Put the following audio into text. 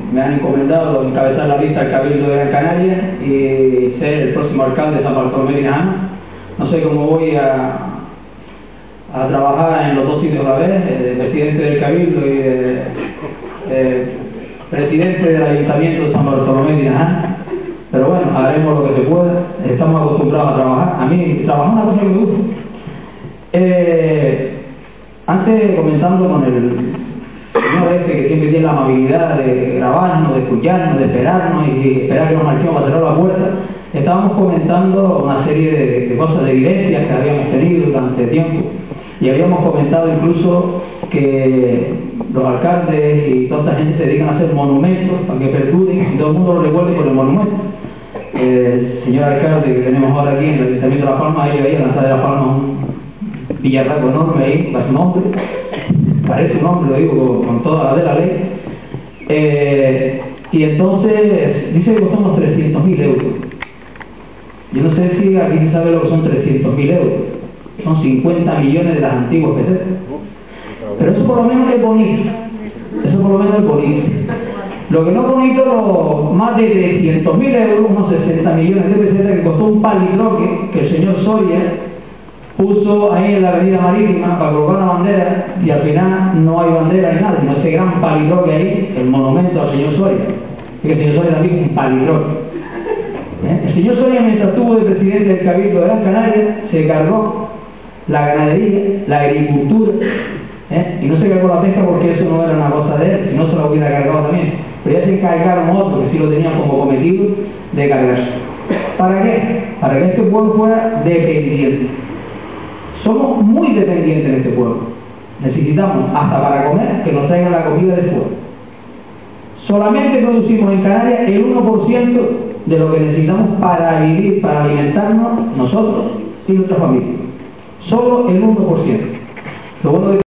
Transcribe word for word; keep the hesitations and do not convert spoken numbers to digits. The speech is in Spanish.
me han encomendado encabezar la lista del Cabildo de Gran Canaria y ser el próximo alcalde de San Bartolomé de Najana. No sé cómo voy a, a trabajar en los dos sitios a la vez, eh, presidente del Cabildo y de, eh, presidente del Ayuntamiento de San Bartolomé de Najana. Pero bueno, haremos lo que se pueda. Estamos acostumbrados a trabajar. A mí, trabajar es una cosa que me gusta. Eh, antes, comenzando con el señor este que siempre tiene la amabilidad de grabarnos, de escucharnos, de esperarnos y esperar que nos marchemos para cerrar la puerta, estábamos comentando una serie de, de cosas, de evidencias que habíamos tenido durante tiempo, y habíamos comentado incluso que los alcaldes y toda esta gente se dedican a hacer monumentos para que perduren y todo el mundo lo recuerde por el monumento. El señor alcalde que tenemos ahora aquí en el Ayuntamiento de La Palma, ahí veía lanzar de La Palma un pillarraco enorme ahí, para su nombre, parece un hombre, lo digo con toda la de la ley, eh, y entonces dice que costamos trescientos mil euros. Yo no sé si aquí se sabe lo que son trescientos mil euros, son cincuenta millones de las antiguas pesetas, pero eso por lo menos es bonito, eso por lo menos es bonito. Lo que no es bonito, los más de trescientos mil euros, unos sesenta millones de pesetas que costó un palitroque que el señor Soria puso ahí en la avenida Marítima para colocar una bandera, y al final no hay bandera ni nada, sino ese gran palitroque ahí, el monumento al señor Soria. Y el señor Soria también es un palitroque. ¿Eh? El señor Soria, mientras estuvo de presidente del Cabildo de Gran Canaria, se cargó la ganadería, la agricultura, ¿eh? Y no se cargó la pesca porque eso no era una cosa de él, si no se lo hubiera cargado también. Pero ya se encargaron otros que sí lo tenían como cometido de cargarse. ¿Para qué? Para que este pueblo fuera dependiente. Somos muy dependientes en este pueblo. Necesitamos, hasta para comer, que nos traigan la comida de fuera. Solamente producimos en Canarias el uno por ciento de lo que necesitamos para vivir, para alimentarnos nosotros y nuestra familia. Solo el uno por ciento. Lo bueno de